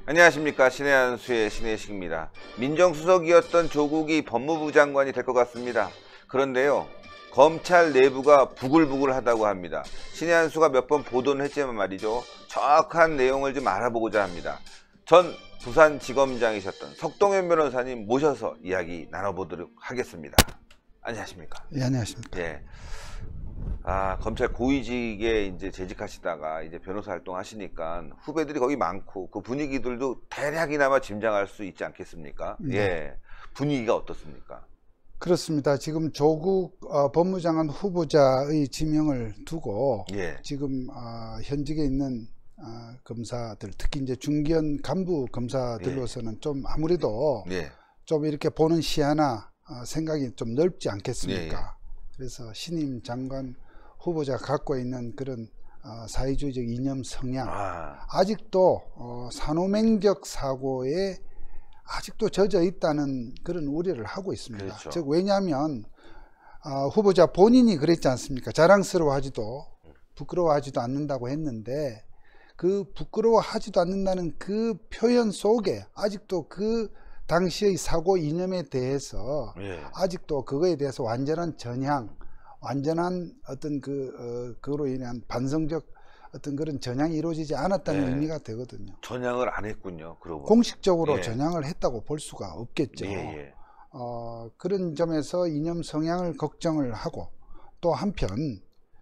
안녕하십니까. 신의 한수의 신의식입니다. 민정수석이었던 조국이 법무부 장관이 될 것 같습니다. 그런데요, 검찰 내부가 부글부글하다고 합니다. 신의 한수가 몇 번 보도는 했지만 말이죠, 정확한 내용을 좀 알아보고자 합니다. 전 부산지검장이셨던 석동현 변호사님 모셔서 이야기 나눠보도록 하겠습니다. 안녕하십니까. 예, 안녕하십니까. 예. 검찰 고위직에 이제 재직하시다가 이제 변호사 활동하시니까 후배들이 거기 많고 그 분위기들도 대략이나마 짐작할 수 있지 않겠습니까? 네. 예. 분위기가 어떻습니까? 그렇습니다. 지금 조국 법무장관 후보자의 지명을 두고 예. 지금 현직에 있는 검사들, 특히 이제 중견 간부 검사들로서는 좀 아무래도 예. 좀 이렇게 보는 시야나 생각이 좀 넓지 않겠습니까? 예. 그래서 신임 장관 후보자 갖고 있는 그런 사회주의적 이념 성향, 아직도 산호맹적 사고에 아직도 젖어 있다는 그런 우려를 하고 있습니다. 그렇죠. 즉 왜냐하면 후보자 본인이 그랬지 않습니까? 자랑스러워하지도 부끄러워하지도 않는다고 했는데, 그 부끄러워하지도 않는다는 그 표현 속에 아직도 그 당시의 사고 이념에 대해서 아직도 그거에 대해서 완전한 전향, 완전한 어떤 그거로 인한 반성적 어떤 그런 전향이 이루어지지 않았다는 의미가 되거든요. 전향을 안 했군요. 그러고 공식적으로 전향을 했다고 볼 수가 없겠죠. 그런 점에서 이념 성향을 걱정을 하고, 또 한편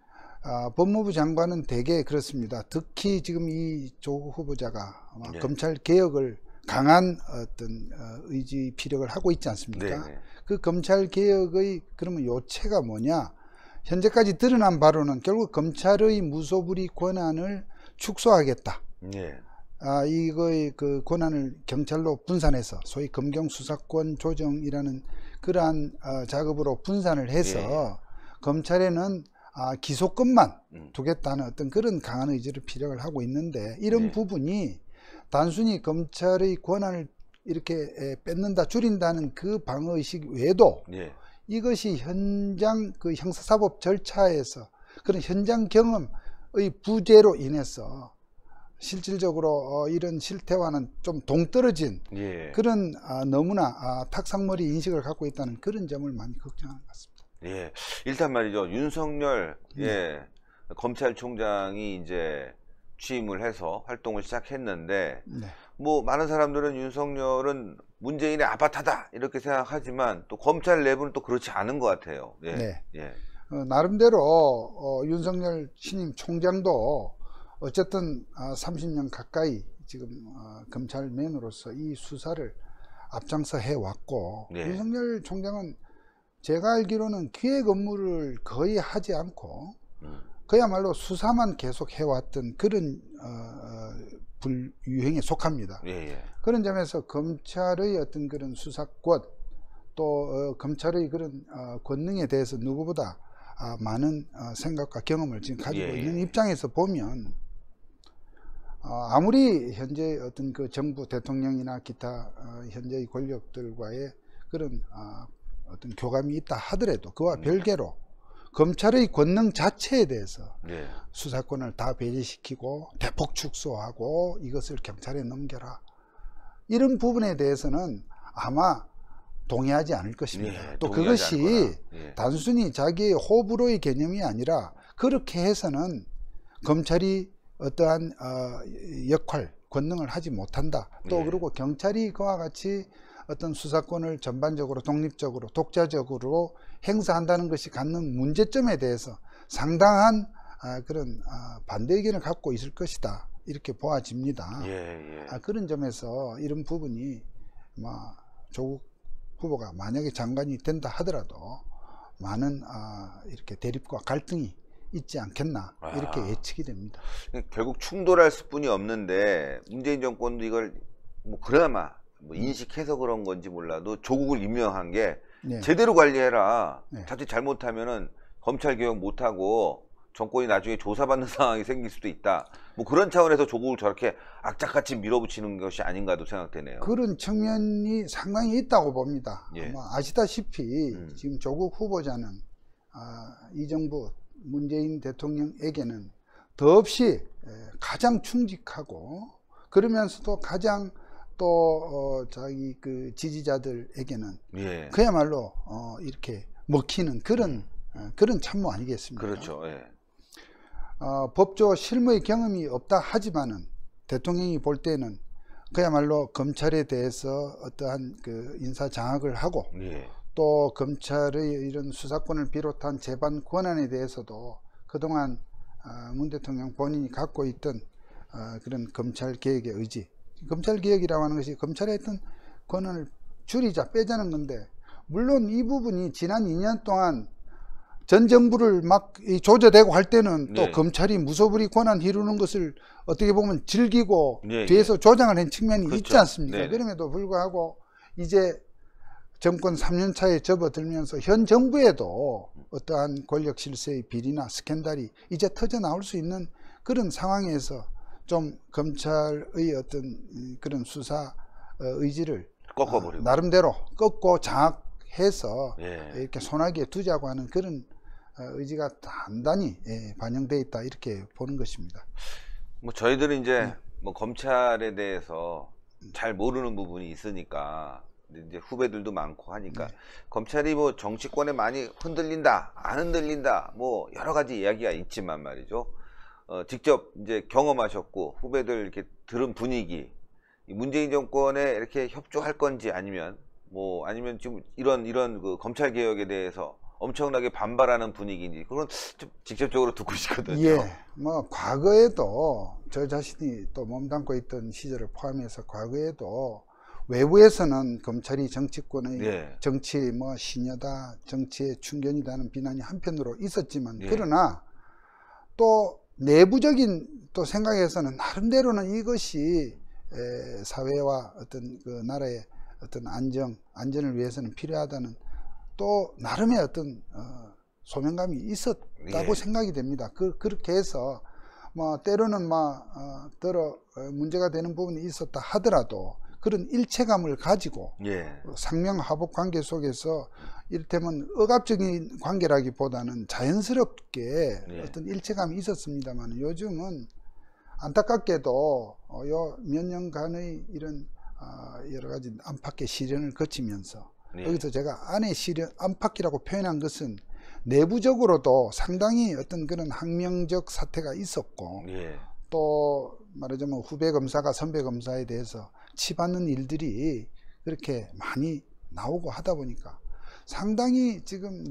법무부 장관은 대개 그렇습니다. 특히 지금 이 조국 후보자가 검찰 개혁을 강한 어떤 의지 피력을 하고 있지 않습니까? 그 검찰 개혁의 그러면 요체가 뭐냐? 현재까지 드러난 바로는 결국 검찰의 무소불위 권한을 축소하겠다. 이거의 그 권한을 경찰로 분산해서 소위 검경 수사권 조정이라는 그러한 작업으로 분산을 해서 검찰에는 기소권만 두겠다는 어떤 그런 강한 의지를 피력을 하고 있는데, 이런 부분이 단순히 검찰의 권한을 이렇게 뺏는다, 줄인다는 그 방어의식 외에도 이것이 현장 그 형사사법 절차에서 그런 현장 경험의 부재로 인해서 실질적으로 이런 실태와는 좀 동떨어진 그런 너무나 탁상머리 인식을 갖고 있다는 그런 점을 많이 걱정하는 것 같습니다. 일단 말이죠, 윤석열 검찰총장이 이제 취임을 해서 활동을 시작했는데, 뭐 많은 사람들은 윤석열은 문재인의 아바타다 이렇게 생각하지만 또 검찰 내부는 또 그렇지 않은 것 같아요. 나름대로 윤석열 신임 총장도 어쨌든 30년 가까이 지금 검찰맨으로서 이 수사를 앞장서 해왔고, 윤석열 총장은 제가 알기로는 기획 업무를 거의 하지 않고 그야말로 수사만 계속 해왔던 그런 유행에 속합니다. 그런 점에서 검찰의 어떤 그런 수사권, 또 검찰의 그런 권능에 대해서 누구보다 많은 생각과 경험을 지금 가지고 있는 입장에서 보면, 아무리 현재 어떤 그 정부 대통령이나 기타 현재의 권력들과의 그런 어떤 교감이 있다 하더라도 그와 별개로 검찰의 권능 자체에 대해서 수사권을 다 배제시키고 대폭 축소하고 이것을 경찰에 넘겨라, 이런 부분에 대해서는 아마 동의하지 않을 것입니다. 또 그것이 단순히 자기의 호불호의 개념이 아니라 그렇게 해서는 검찰이 어떠한 역할, 권능을 하지 못한다. 또 그리고 경찰이 그와 같이 어떤 수사권을 전반적으로 독립적으로 독자적으로 행사한다는 것이 갖는 문제점에 대해서 상당한 그런 반대 의견을 갖고 있을 것이다, 이렇게 보아집니다. 그런 점에서 이런 부분이 조국 후보가 만약에 장관이 된다 하더라도 많은 이렇게 대립과 갈등이 있지 않겠나, 이렇게 예측이 됩니다. 결국 충돌할 수뿐이 없는데, 문재인 정권도 이걸 뭐 그나마 인식해서 그런 건지 몰라도 조국을 임명한 게 제대로 관리해라. 자칫 잘못하면은 검찰 개혁 못하고 정권이 나중에 조사받는 상황이 생길 수도 있다. 뭐 그런 차원에서 조국을 저렇게 악착같이 밀어붙이는 것이 아닌가도 생각되네요. 그런 측면이 상당히 있다고 봅니다. 아마 아시다시피 지금 조국 후보자는 이 정부 문재인 대통령에게는 더없이 가장 충직하고 그러면서도 가장 또 자기 그 지지자들에게는 예. 그야말로 이렇게 먹히는 그런 그런 참모 아니겠습니까? 그렇죠. 예. 법조 실무의 경험이 없다 하지만은 대통령이 볼 때는 그야말로 검찰에 대해서 어떠한 그 인사 장악을 하고 예. 또 검찰의 이런 수사권을 비롯한 재반 권한에 대해서도 그동안 문 대통령 본인이 갖고 있던 그런 검찰 개혁의 의지, 검찰 개혁이라고 하는 것이 검찰의 어떤 권한을 줄이자 빼자는 건데, 물론 이 부분이 지난 2년 동안 전 정부를 막 조져대고 할 때는 또 네. 검찰이 무소불위 권한 이루는 것을 어떻게 보면 즐기고 네, 뒤에서 조장을 한 측면이 그렇죠. 있지 않습니까? 네네. 그럼에도 불구하고 이제 정권 3년 차에 접어들면서 현 정부에도 어떠한 권력 실세의 비리나 스캔들이 이제 터져 나올 수 있는 그런 상황에서 좀 검찰의 어떤 그런 수사 의지를 꺾어버리고. 나름대로 꺾고 장악해서 예. 이렇게 손아귀에 두자고 하는 그런 의지가 단단히 반영되어 있다, 이렇게 보는 것입니다. 뭐 저희들은 이제 뭐 검찰에 대해서 잘 모르는 부분이 있으니까 이제 후배들도 많고 하니까 검찰이 뭐 정치권에 많이 흔들린다, 안 흔들린다, 뭐 여러 가지 이야기가 있지만 말이죠. 직접 이제 경험하셨고 후배들 이렇게 들은 분위기, 이 문재인 정권에 이렇게 협조할 건지 아니면 지금 이런 그 검찰 개혁에 대해서 엄청나게 반발하는 분위기인지 그건 좀 직접적으로 듣고 싶거든요. 예, 뭐 과거에도 저 자신이 또 몸담고 있던 시절을 포함해서 과거에도 외부에서는 검찰이 정치권의 예. 정치 뭐 신여다, 정치의 충견이다는 비난이 한편으로 있었지만, 예. 그러나 또 내부적인 또 생각에서는 나름대로는 이것이 사회와 어떤 그 나라의 어떤 안전을 위해서는 필요하다는 또 나름의 어떤 소명감이 있었다고 예. 생각이 됩니다. 그렇게 해서 뭐 때로는 문제가 되는 부분이 있었다 하더라도 그런 일체감을 가지고 예. 상명하복 관계 속에서 이를테면 억압적인 관계라기보다는 자연스럽게 예. 어떤 일체감이 있었습니다만, 요즘은 안타깝게도 요 몇 년간의 이런 여러 가지 안팎의 시련을 거치면서, 예. 여기서 제가 안팎이라고 표현한 것은 내부적으로도 상당히 어떤 그런 항명적 사태가 있었고, 예. 또 말하자면 후배 검사가 선배 검사에 대해서 치받는 일들이 그렇게 많이 나오고 하다 보니까 상당히 지금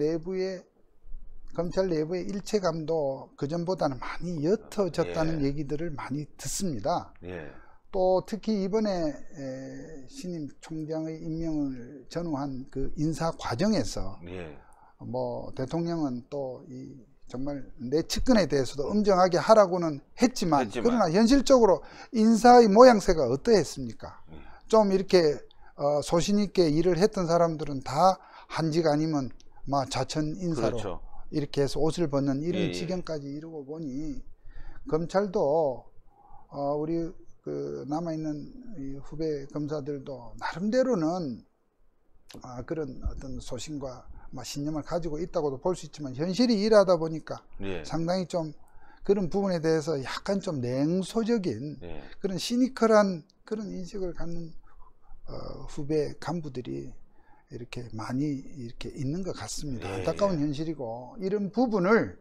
검찰 내부의 일체감도 그전보다는 많이 옅어졌다는 예. 얘기들을 많이 듣습니다. 예. 또 특히 이번에 신임 총장의 임명을 전후한 그 인사 과정에서 예. 뭐 대통령은 또 정말 내 측근에 대해서도 엄정하게 하라고는 했지만 그러나 현실적으로 인사의 모양새가 어떠했습니까? 좀 이렇게 소신 있게 일을 했던 사람들은 다 한직 아니면 막 자천 인사로 그렇죠. 이렇게 해서 옷을 벗는 이런 예. 지경까지 이루고 보니, 검찰도 우리 그 남아있는 이 후배 검사들도 나름대로는 그런 어떤 소신과 신념을 가지고 있다고도 볼 수 있지만, 현실이 일하다 보니까 예. 상당히 좀 그런 부분에 대해서 약간 좀 냉소적인 예. 그런 시니컬한 그런 인식을 갖는 후배 간부들이 이렇게 많이 이렇게 있는 것 같습니다. 예. 안타까운 현실이고, 이런 부분을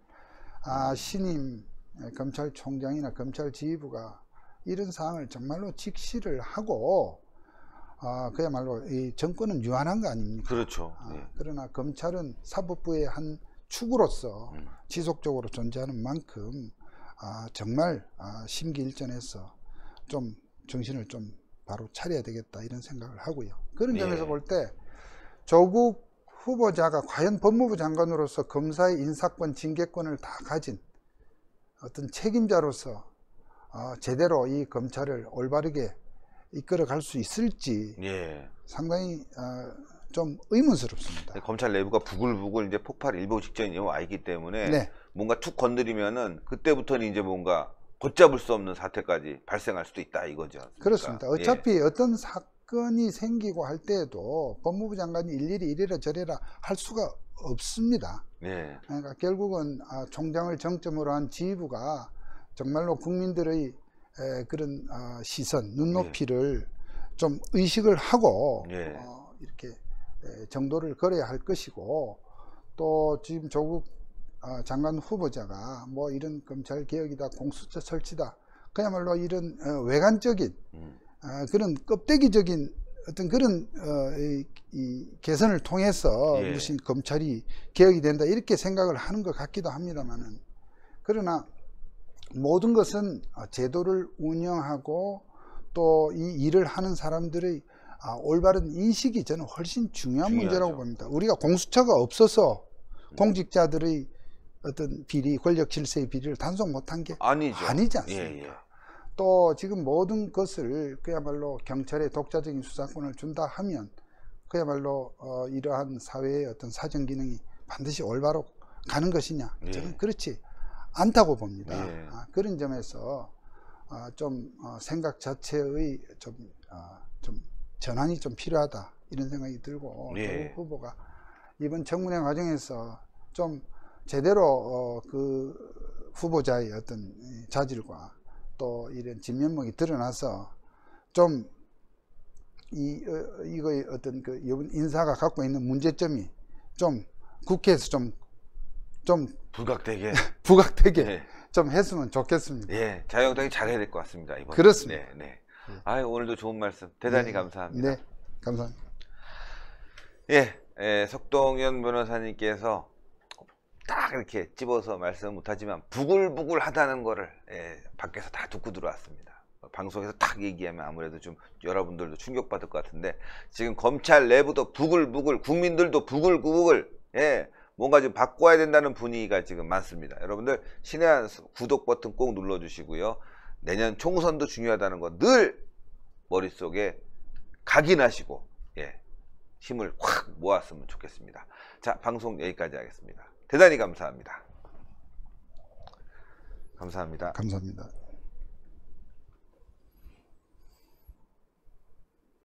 신임 검찰총장이나 검찰지휘부가 이런 사항을 정말로 직시를 하고 그야말로 이 정권은 유한한 거 아닙니까? 그렇죠. 예. 그러나 검찰은 사법부의 한 축으로서 지속적으로 존재하는 만큼 정말 심기일전해서 좀 정신을 좀 바로 차려야 되겠다, 이런 생각을 하고요. 그런 점에서 볼 때 조국 후보자가 과연 법무부 장관으로서 검사의 인사권, 징계권을 다 가진 어떤 책임자로서 제대로 이 검찰을 올바르게 이끌어 갈 수 있을지 상당히 좀 의문스럽습니다. 검찰 내부가 부글부글 이제 폭발 일보 직전에 와 있기 때문에 뭔가 툭 건드리면은 그때부터는 이제 뭔가 걷잡을 수 없는 사태까지 발생할 수도 있다, 이거죠. 그렇습니다. 어차피 어떤 사건이 생기고 할 때에도 법무부 장관이 일일이 이래라 저래라 할 수가 없습니다. 그러니까 결국은 총장을 정점으로 한 지휘부가 정말로 국민들의 그런 시선, 눈높이를 좀 의식을 하고 예. 이렇게 정도를 걸어야 할 것이고, 또 지금 조국 장관 후보자가 뭐 이런 검찰 개혁이다, 공수처 설치다, 그야말로 이런 외관적인 그런 껍데기적인 어떤 그런 이 개선을 통해서 예. 무슨 검찰이 개혁이 된다 이렇게 생각을 하는 것 같기도 합니다만은, 그러나 모든 것은 제도를 운영하고 또 이 일을 하는 사람들의 올바른 인식이 저는 훨씬 중요한 문제라고 봅니다. 우리가 공수처가 없어서 공직자들의 어떤 비리, 권력 질서의 비리를 단속 못한 게 아니지 않습니까? 예, 예. 또 지금 모든 것을 그야말로 경찰에 독자적인 수사권을 준다 하면 그야말로 이러한 사회의 어떤 사정 기능이 반드시 올바로 가는 것이냐? 예. 저는 그렇지 않다고 봅니다. 예. 그런 점에서 좀 생각 자체의 좀 전환이 좀 필요하다 이런 생각이 들고, 예. 조국 후보가 이번 청문회 과정에서 좀 제대로 그 후보자의 어떤 자질과 또 이런 진면목이 드러나서 좀 이거의 어떤 그 인사가 갖고 있는 문제점이 좀 국회에서 좀 부각되게 부각되게 예. 좀 했으면 좋겠습니다. 예, 자유한국당이 잘해야 될 것 같습니다. 이번. 그렇습니다. 네, 네. 아유, 오늘도 좋은 말씀 대단히 감사합니다. 네, 감사합니다. 예, 석동현 변호사님께서 딱 이렇게 집어서 말씀 못하지만 부글부글하다는 거를 밖에서 다 듣고 들어왔습니다. 방송에서 딱 얘기하면 아무래도 좀 여러분들도 충격받을 것 같은데, 지금 검찰 내부도 부글부글, 국민들도 부글부글, 뭔가 좀 바꿔야 된다는 분위기가 지금 많습니다. 여러분들 신의 한 수 구독 버튼 꼭 눌러주시고요. 내년 총선도 중요하다는 거 늘 머릿속에 각인하시고 힘을 확 모았으면 좋겠습니다. 자, 방송 여기까지 하겠습니다. 대단히 감사합니다. 감사합니다. 감사합니다.